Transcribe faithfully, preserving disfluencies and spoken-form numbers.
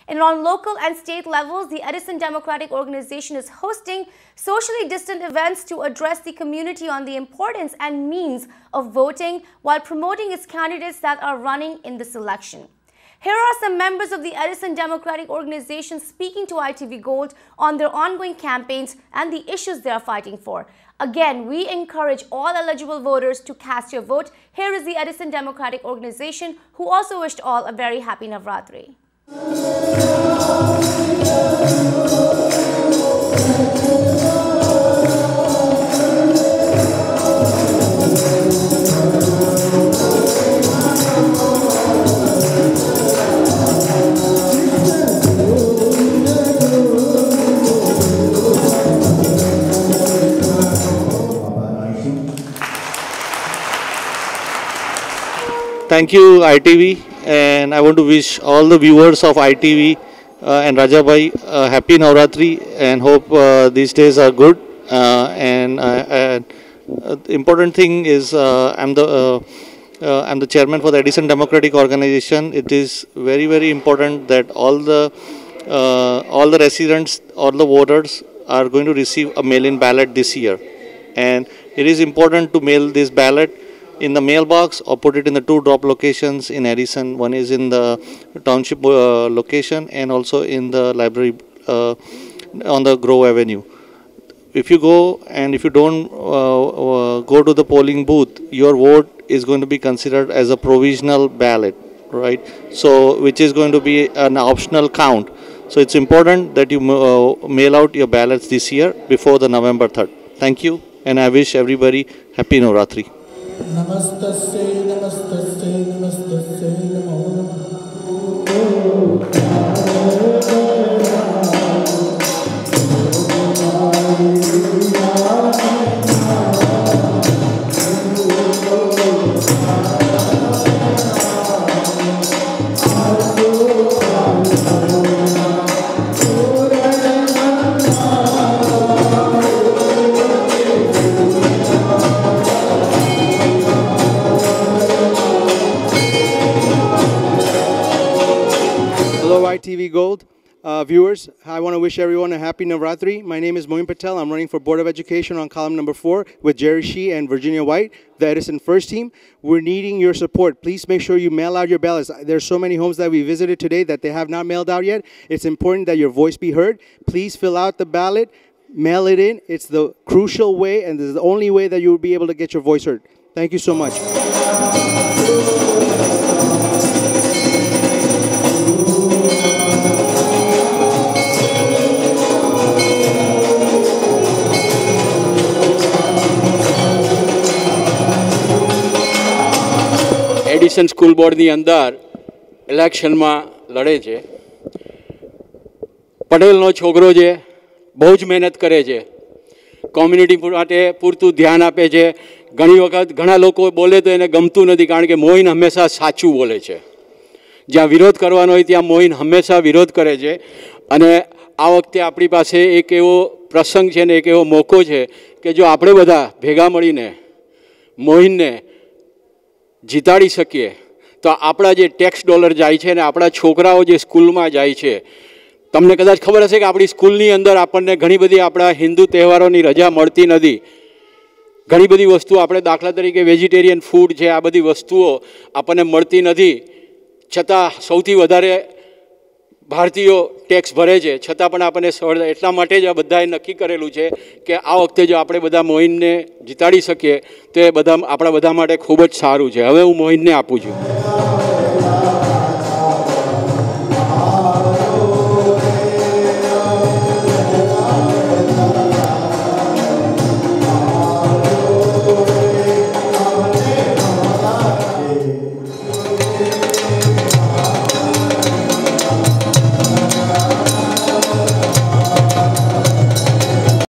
And on local and state levels, the Edison Democratic Organization is hosting socially distant events to address the community on the importance and means of voting while promoting its candidates that are running in this election. Here are some members of the Edison Democratic Organization speaking to I T V Gold on their ongoing campaigns and the issues they are fighting for. Again, we encourage all eligible voters to cast your vote. Here is the Edison Democratic Organization, who also wished all a very happy Navratri. Thank you, I T V, and I want to wish all the viewers of I T V uh, and Rajabhai uh, happy Navratri, and hope uh, these days are good. Uh, and uh, uh, the important thing is uh, I'm the uh, uh, I'm the chairman for the Edison Democratic Organization. It is very very important that all the uh, all the residents, all the voters are going to receive a mail-in ballot this year, and it is important to mail this ballot in the mailbox or put it in the two drop locations in Edison. One is in the township uh, location and also in the library uh, on the Grove Avenue. If you go and if you don't uh, uh, go to the polling booth, your vote is going to be considered as a provisional ballot, right? So which is going to be an optional count. So it's important that you uh, mail out your ballots this year before the November third. Thank you, and I wish everybody happy Navratri. Namaste, namaste, namaste, namo I T V Gold uh, viewers, I want to wish everyone a happy Navratri. My name is Moin Patel. I'm running for Board of Education on column number four with Jerry Shee and Virginia White, the Edison First Team. We're needing your support. Please make sure you mail out your ballots. There's so many homes that we visited today that they have not mailed out yet. It's important that your voice be heard. Please fill out the ballot, mail it in. It's the crucial way, and this is the only way that you will be able to get your voice heard. Thank you so much. એડિશન school બોર્ડની અંદર ઇલેક્શનમાં લડે છે. પટેલનો છોકરો છે, બહુ જ મહેનત કરે છે, કોમ્યુનિટી માટે પૂરતું ધ્યાન આપે છે. ઘણી વખત ઘણા લોકો બોલે તો એને ગમતું નથી, કારણ કે મોહિન હંમેશા સાચું બોલે છે. જ્યાં વિરોધ કરવાનો હોય ત્યાં મોહિન હંમેશા વિરોધ કરે છે. અને આ વખતે આપણી પાસે એક એવો પ્રસંગ છે ને એક એવો મોકો છે કે જો આપણે બધા ભેગા મળીને મોહિનને જીતાડી શકીએ તો આપણા જે ટેક્સ ડોલર જાય છે ને આપણા છોકરાઓ જે સ્કૂલમાં જાય છે, તમને કદાચ ખબર હશે કે આપણી સ્કૂલની અંદર આપણને ઘણી બધી આપણા હિન્દુ તહેવારોની રજા મળતી નથી. ઘણી બધી વસ્તુઓ આપણે દાખલા તરીકે વેજીટેરિયન ફૂડ છે, આ બધી વસ્તુઓ આપણને મળતી નથી. છતાં સૌથી વધારે ભારતીયો ટેક્સ ભરે છે, છતાં પણ આપણને સરળ. એટલા માટે જ આ બધાએ નક્કી કરેલું છે કે આ વખતે જો આપણે બધા મોહિનને જીતાડી શકીએ તો એ બધા આપણા બધા માટે ખૂબ જ સારું છે. હવે હું મોહિનને આપું છું.